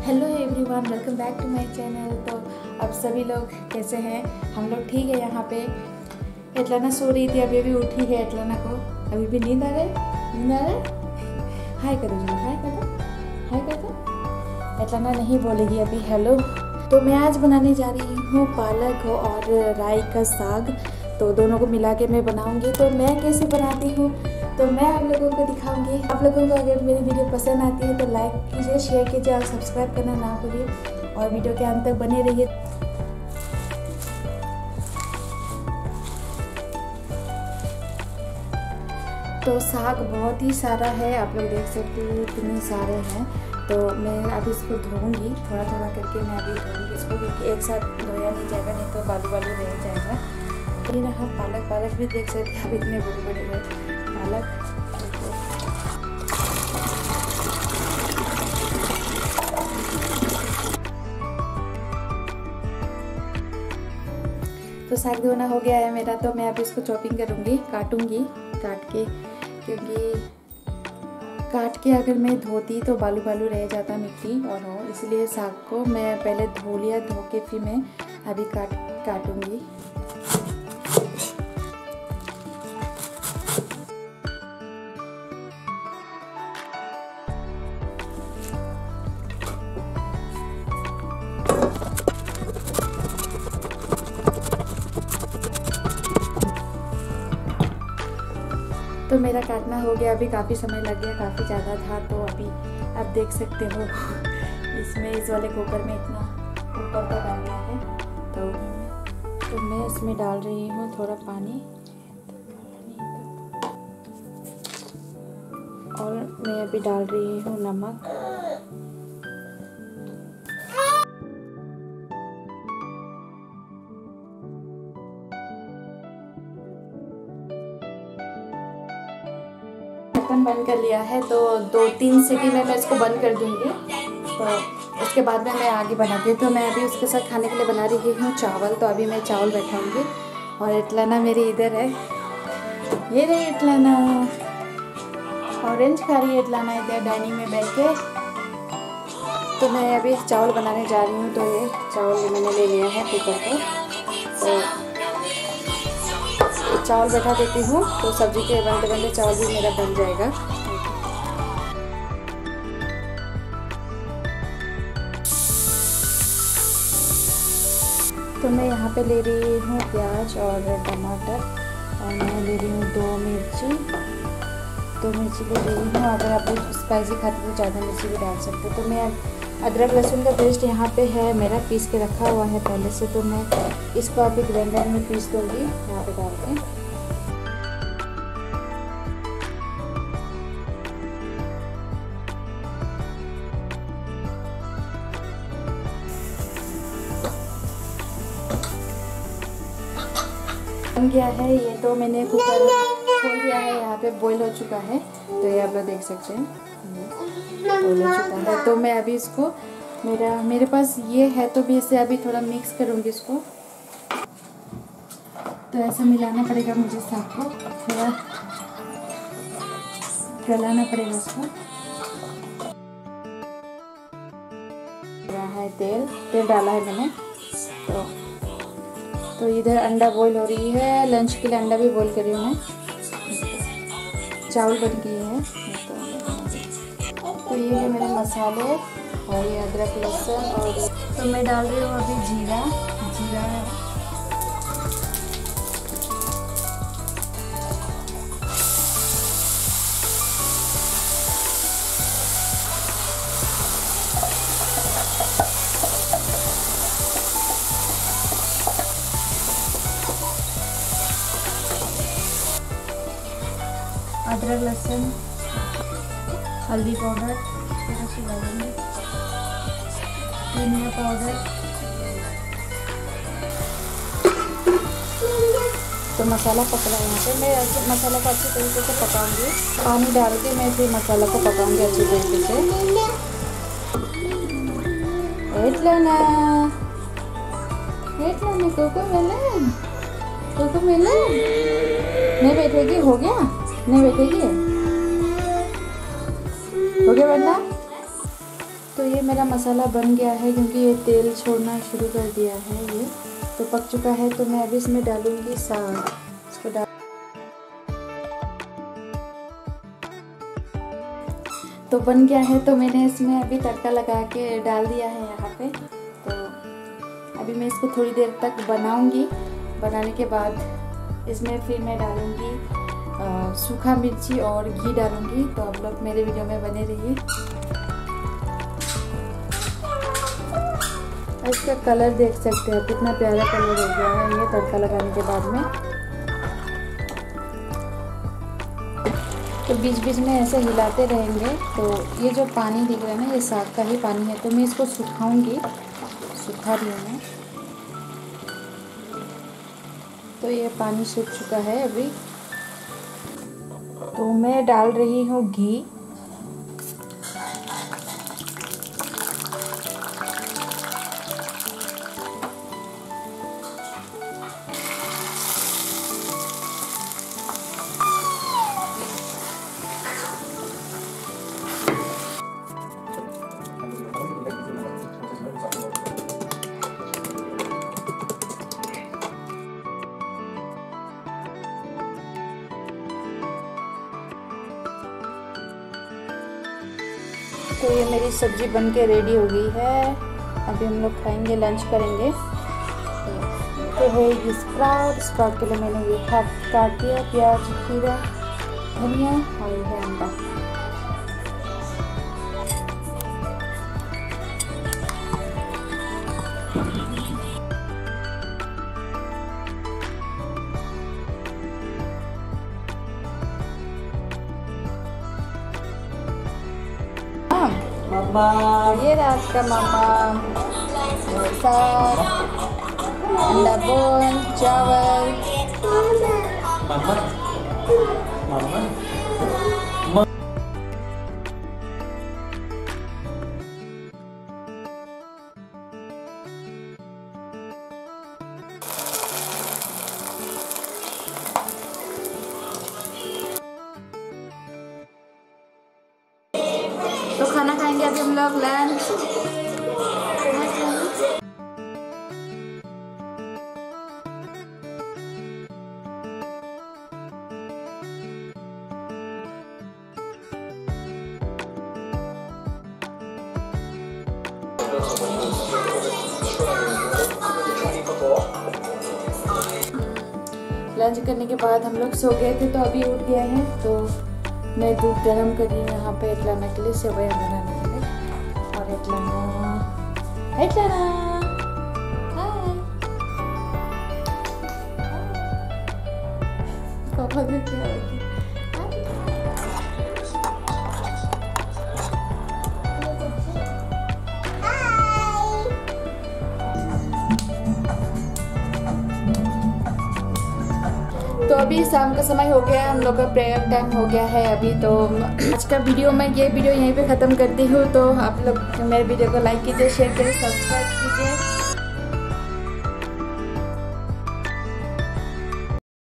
Hello everyone, welcome back to my channel. तो अब सभी लोग कैसे हैं? हम लोग ठीक है। यहाँ पे एटलाना सो रही थी, अभी उठी है। एटलाना को अभी भी नींद आ रही। हाय करो जी, हाय कर दो। एटलाना नहीं बोलेगी अभी हेलो। तो मैं आज बनाने जा रही हूँ पालक और राई का साग। तो दोनों को मिला के मैं बनाऊँगी। तो मैं कैसे बनाती हूँ तो मैं आप लोगों को दिखाऊंगी। आप लोगों को अगर मेरी वीडियो पसंद आती है तो लाइक कीजिए, शेयर कीजिए और सब्सक्राइब करना ना भूलिए और वीडियो के अंत तक बने रहिए। तो साग बहुत ही सारा है, आप लोग देख सकते हो कितने सारे हैं। तो मैं अभी इसको धोऊंगी, थोड़ा थोड़ा करके मैं अभी धोऊंगी इसको, क्योंकि एक साथ धोया नहीं जाएगा, नहीं तो बालू बालू रह जाएगा। ये रहा पालक भी देख सकते हैं, अब इतने बड़े बड़े हैं पालक। तो साग धोना हो गया है मेरा। तो मैं अब इसको चॉपिंग करूँगी, काटूँगी क्योंकि काट के अगर मैं धोती तो बालू बालू रह जाता मिट्टी और हो, इसलिए साग को मैं पहले धो लिया, धो के फिर मैं अभी काटूँगी। तो मेरा काटना हो गया, अभी काफ़ी समय लग गया, काफ़ी ज़्यादा था। तो अभी आप देख सकते हो इसमें इस वाले कुकर में इतना ऊपर तक आ गया है। तो मैं इसमें डाल रही हूँ थोड़ा पानी और मैं अभी डाल रही हूँ नमक। ढक्कन बंद कर लिया है। तो 2-3 सीटी में मैं इसको बंद कर दूंगी। तो उसके बाद में मैं आगे बनाती हूँ। तो मैं अभी उसके साथ खाने के लिए बना रही हूँ चावल। तो अभी मैं चावल बैठाऊंगी और एटलाना मेरी इधर है, ये रही एटलाना, ऑरेंज खा रही है एटलाना इधर डाइनिंग में बैठ के। तो मैं अभी चावल बनाने जा रही हूँ। तो ये चावल मैंने ले लिया है कुकर को। तो चावल बैठा देती हूँ, तो सब्जी के बनते बनते चावल भी मेरा बन जाएगा। तो मैं यहाँ पे ले रही हूँ प्याज और टमाटर, और मैं ले रही हूँ 2 मिर्ची ले रही हूँ। अगर आप स्पाइसी खाते तो ज़्यादा मिर्ची भी डाल सकते हो। तो मैं अदरक लहसुन का पेस्ट यहाँ पे है मेरा, पीस के रखा हुआ है पहले से। तो मैं इसको अभी ग्राइंडर में पीस दूँगी यहाँ पे डाल के। बन गया है ये। तो मैंने कुकर खोल दिया है, यहाँ पे बॉईल हो चुका है। तो ये आप लोग देख सकते हैं बॉईल हो चुका है। तो मैं अभी इसको मेरे पास ये है, तो भी इसे अभी थोड़ा मिक्स करूँगी इसको। तो ऐसा मिलाना पड़ेगा मुझे, साग को थोड़ा गलाना पड़ेगा इसको। है तेल डाला है मैंने। तो इधर अंडा बॉईल हो रही है, लंच के लिए अंडा भी बॉईल करी हूँ मैं। चावल बन गए हैं। तो ये है मेरे मसाले और ये अदरक लहसुन। और तो मैं डाल रही हूँ अभी जीरा। अदरक लहसुन, हल्दी पाउडर, धनिया पाउडर। तो मसाला पक रहा है यहाँ पे। मैं मसाला को अच्छी तरीके से पकाऊंगी, पानी डाल के मैं फिर मसाला को पकाऊंगी अच्छी तरीके से। एटलाना कोको मेलन नहीं बैठेगी? हो गया, नहीं बैठेगी? हो गया बेटा? तो ये मेरा मसाला बन गया है क्योंकि ये तेल छोड़ना शुरू कर दिया है। ये तो पक चुका है। तो मैं अभी इसमें डालूँगी साग। इसको डाल तो बन गया है। तो मैंने इसमें अभी तड़का लगा के डाल दिया है यहाँ पे। तो अभी मैं इसको थोड़ी देर तक बनाऊँगी। बनाने के बाद इसमें फिर मैं डालूँगी सूखा मिर्ची और घी डालूँगी। तो आप लोग मेरे वीडियो में बने रहिए। इसका कलर देख सकते हैं कितना प्यारा कलर हो गया है ये तड़का लगाने के बाद में। तो बीच बीच में ऐसे हिलाते रहेंगे। तो ये जो पानी दिख रहा है ना, ये साग का ही पानी है। तो मैं इसको सुखाऊंगी, सुखा रही हूँ मैं। तो ये पानी सूख चुका है अभी। तो मैं डाल रही हूँ घी। तो ये मेरी सब्जी बन के रेडी हो गई है। अभी हम लोग खाएंगे, लंच करेंगे। तो है ये स्प्राउट के लिए मैंने ये काट दिया, प्याज, खीरा, धनिया और ये है अंडा। मामा ये रात का मामा साग, अंडा बोन, चावल। मामा मामा तो खाना खाएंगे अभी हम लोग, लंच। लंच करने के बाद हम लोग सो गए थे। तो अभी उठ गए हैं। तो मैं दूध गर्म कर रही हूँ यहाँ पे एटलाना के लिए, सेवैया बनाने के लिए। और एटलाना हाय पापा को क्या हो गया? तो अभी शाम का समय हो गया है, हम लोग का प्रेयर टाइम हो गया है अभी। तो आज का वीडियो मैं ये वीडियो यहीं पे ख़त्म करती हूँ। तो आप लोग मेरे वीडियो को लाइक कीजिए, शेयर कीजिए, सब्सक्राइब